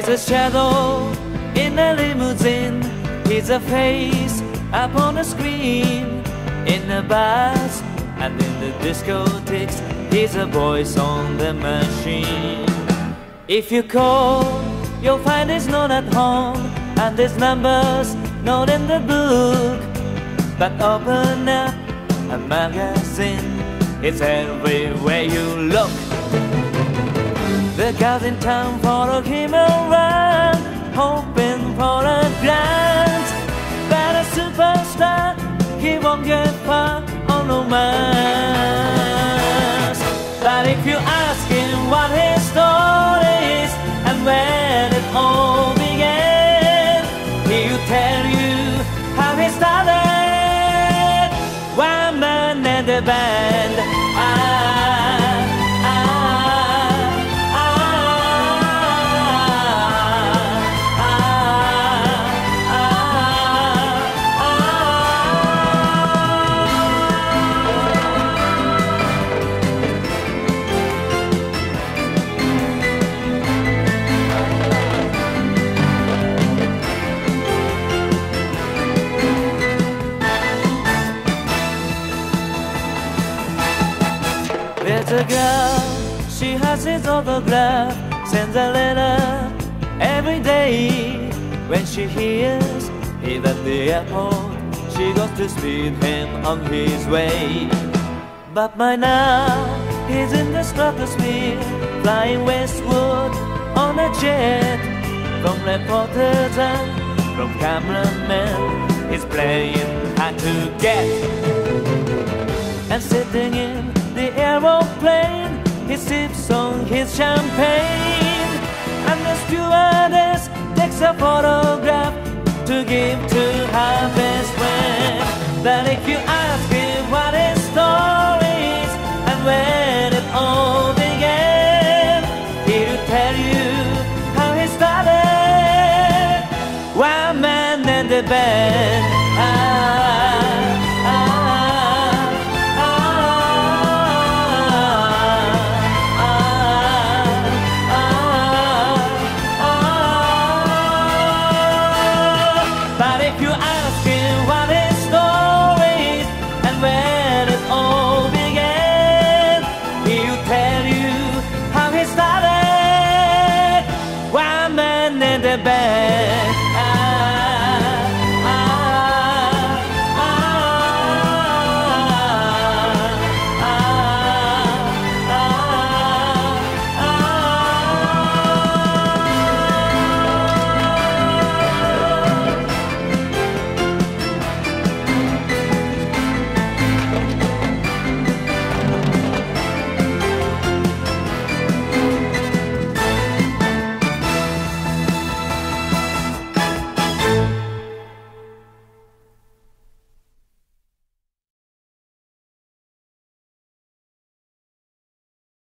a shadow in a limousine. He's a face up on the screen. In the bars and in the discotheques, he's a voice on the machine. If you call, you'll find he's not at home, and his number's not in the book. But open up a magazine, it's everywhere you look. The guys in town follow him around, hoping for a glance. But a superstar, he won't get far on romance. But if you ask him what his story is and where it all began, he'll tell you how he started. One man and the band. There's a girl, she has his autograph, sends a letter every day. When she hears he's at the airport, she goes to speed him on his way. But by now, he's in the stratosphere, flying westward on a jet. From reporters and from cameramen, he's playing hard to get. And sitting in the aeroplane, he sips on his champagne, and the stewardess takes a photograph to give to her best friend. But if you ask